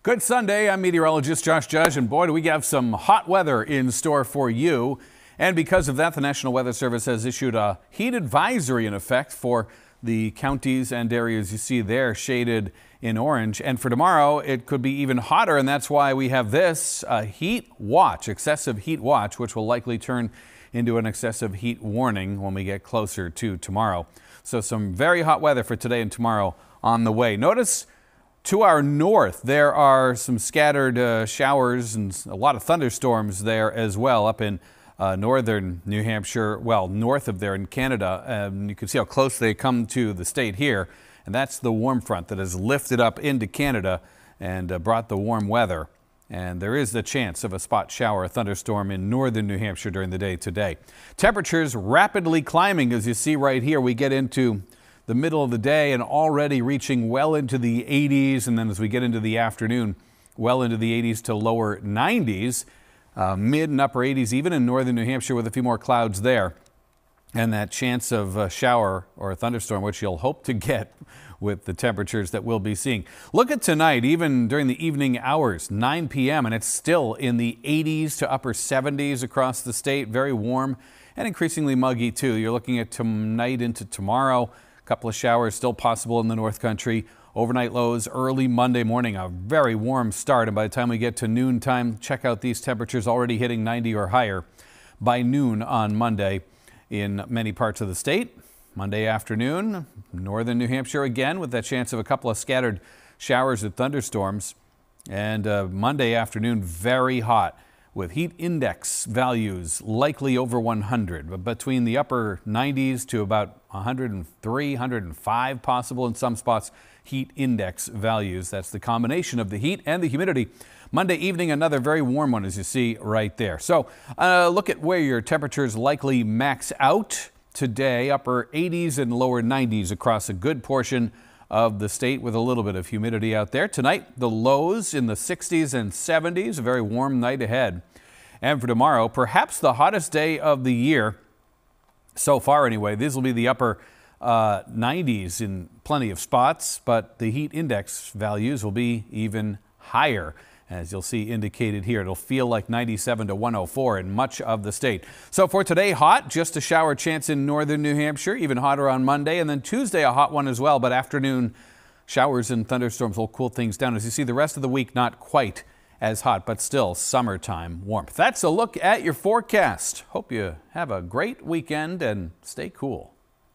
Good Sunday. I'm meteorologist Josh Judge, and boy, do we have some hot weather in store for you. And because of that, the National Weather Service has issued a heat advisory in effect for the counties and areas you see there shaded in orange. And for tomorrow, it could be even hotter, and that's why we have this heat watch, excessive heat watch, which will likely turn into an excessive heat warning when we get closer to tomorrow. So some very hot weather for today and tomorrow on the way. Notice to our north, there are some scattered showers and a lot of thunderstorms there as well up in northern New Hampshire, well, north of there in Canada. You can see how close they come to the state here. And that's the warm front that has lifted up into Canada and brought the warm weather. And there is the chance of a spot shower, a thunderstorm in northern New Hampshire during the day today. Temperatures rapidly climbing, as you see right here. We get into the middle of the day and already reaching well into the 80s. And then as we get into the afternoon, well into the 80s to lower 90s, mid and upper 80s, even in northern New Hampshire with a few more clouds there. And that chance of a shower or a thunderstorm, which you'll hope to get with the temperatures that we'll be seeing. Look at tonight, even during the evening hours, 9 p.m., and it's still in the 80s to upper 70s across the state. Very warm and increasingly muggy, too. You're looking at tonight into tomorrow. A couple of showers still possible in the North Country. Overnight lows early Monday morning, a very warm start. And by the time we get to noontime, check out these temperatures already hitting 90 or higher by noon on Monday in many parts of the state. Monday afternoon, northern New Hampshire again with that chance of a couple of scattered showers and thunderstorms. And Monday afternoon, very hot with heat index values likely over 100, but between the upper 90s to about 103, 105 possible in some spots, heat index values. That's the combination of the heat and the humidity. Monday evening, another very warm one, as you see right there. So look at where your temperatures likely max out today, upper 80s and lower 90s across a good portion of the state with a little bit of humidity out there. Tonight, the lows in the 60s and 70s, a very warm night ahead. And for tomorrow, perhaps the hottest day of the year so far anyway. These will be the upper 90s in plenty of spots, but the heat index values will be even higher. As you'll see indicated here, it'll feel like 97 to 104 in much of the state. So for today, hot, just a shower chance in northern New Hampshire, even hotter on Monday, and then Tuesday a hot one as well, but afternoon showers and thunderstorms will cool things down. As you see, the rest of the week not quite as hot, but still summertime warmth. That's a look at your forecast. Hope you have a great weekend and stay cool.